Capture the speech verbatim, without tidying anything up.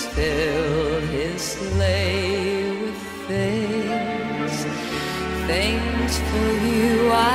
he's filled his sleigh with things, things for you I